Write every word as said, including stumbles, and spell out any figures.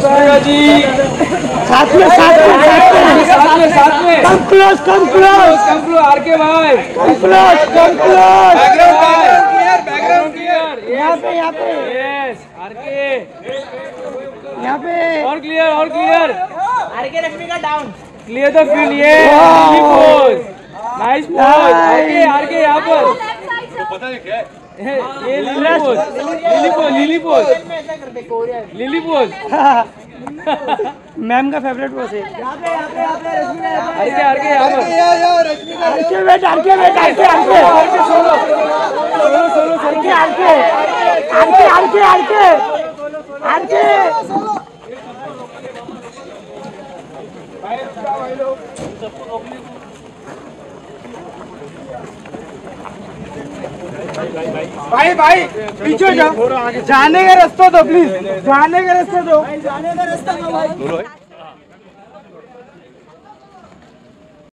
रश्मिका जी साथ में साथ में साथ में साथ में come close come close come close R K भाई come close come close background clear background clear यहाँ पे यहाँ पे यस आर के यहाँ पे और क्लियर और clear R K Rashmika down clear the field ये lily pose nice pose R K R K यहाँ पर पता नहीं क्या है ये lily pose lily pose lily pose lily pose ma'am का फेवरेट पोज है आर के आर के यहाँ पर RK wait RK wait RK RK R K solo solo solo RK RK RK RK RK RK भाई भाई पीछे जाओ जाने का रास्ता दो प्लीज जाने का रास्ता दो जाने का रास्ता दो भाई।